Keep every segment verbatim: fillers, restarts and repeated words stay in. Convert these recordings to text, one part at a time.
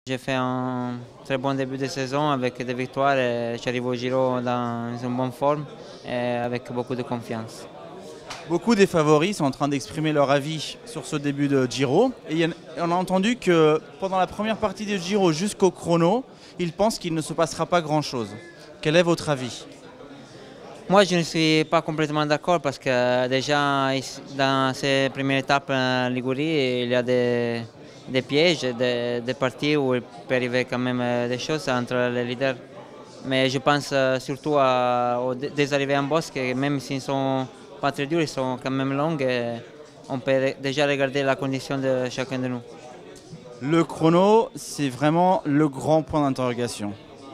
J'ai fait un très bon début de saison avec des victoires et j'arrive au Giro dans une bonne forme et avec beaucoup de confiance. Beaucoup des favoris sont en train d'exprimer leur avis sur ce début de Giro. Et y en- on a entendu que pendant la première partie du Giro jusqu'au chrono, ils pensent qu'il ne se passera pas grand-chose. Quel est votre avis? Moi, je ne suis pas complètement d'accord parce que déjà ici, dans ces premières étapes en Ligurie, il y a des, des pièges, des, des parties où il peut arriver quand même euh, des choses entre les leaders. Mais je pense euh, surtout à- aux dé- des arrivées en boss qui, même s'ils ne sont pas très durs, ils sont quand même longues et on peut ré- déjà regarder la condition de chacun de nous. Le chrono, c'est vraiment le grand point d'interrogation.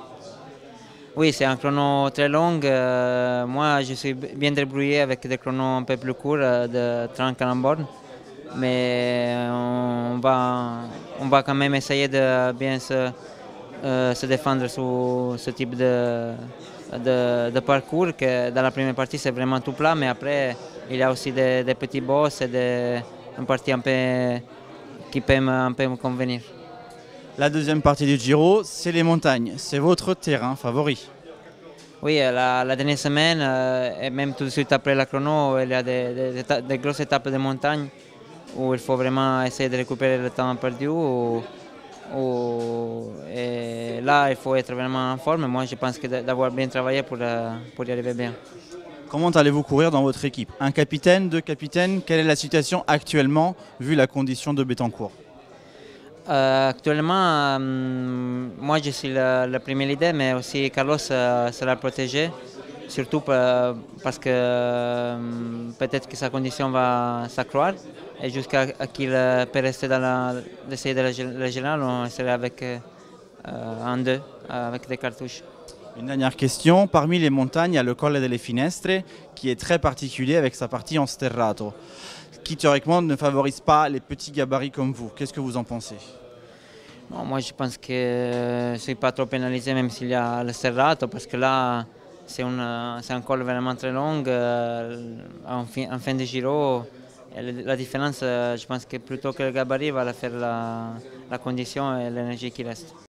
Oui, c'est un chrono très long. euh, moi, je suis bien débrouillé avec des chronos un peu plus courts euh, de trente quarante bornes. Mais on va, on va quand même essayer de bien se, euh, se défendre sur ce type de, de, de parcours. Que dans la première partie, c'est vraiment tout plat, mais après, il y a aussi des, des petits bosses et des, une partie un peu qui peut me- un peu me convenir. La deuxième partie du Giro, c'est les montagnes. C'est votre terrain favori. Oui, euh, la, la dernière semaine, euh, et même tout de suite après la chrono, il y a des, des, éta- des grosses étapes de montagne où il faut vraiment essayer de récupérer le temps perdu. Ou- ou- et là, il faut être vraiment en forme. Moi, je pense que d'a- d'avoir bien travaillé pour, euh, pour y arriver bien. Comment allez-vous courir dans votre équipe? Un capitaine, deux capitaines? Quelle est la situation actuellement vu la condition de Bétancourt? Euh, actuellement, euh, moi, je suis le, le premier leader, mais aussi Carlos euh, sera protégé, surtout pa- parce que euh, peut-être que sa condition va s'accroître et jusqu'à à qu'il euh, peut rester dans la, l'essai de la gé- régionale, on sera avec euh, en deux, avec des cartouches. Une dernière question. Parmi les montagnes, il y a le Colle delle Finestre qui est très particulier avec sa partie en sterrato, qui théoriquement ne favorise pas les petits gabarits comme vous. Qu'est-ce que vous en pensez? Non, moi, je pense que je ne suis pas trop pénalisé, même s'il y a le serrato, parce que là, c'est une- c'est un col vraiment très long. euh, en, fin, en fin de Giro, et la, la différence, euh, je pense que plutôt que le gabarit va la faire la, la condition et l'énergie qui reste.